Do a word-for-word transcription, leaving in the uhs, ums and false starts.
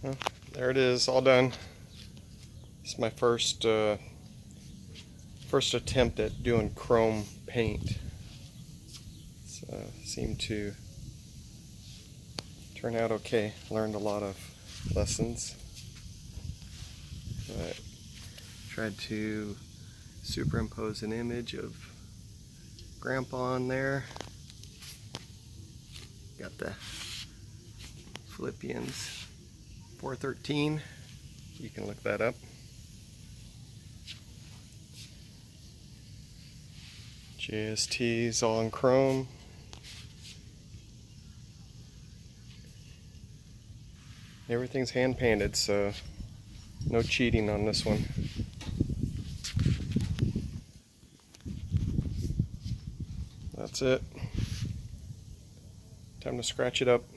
Well, there it is, all done. It's my first uh, first attempt at doing chrome paint. So seemed to turn out okay. Learned a lot of lessons, but tried to superimpose an image of Grandpa on there. Got the Philippians four thirteen. You can look that up. J S T's all in chrome. Everything's hand painted, so no cheating on this one. That's it. Time to scratch it up.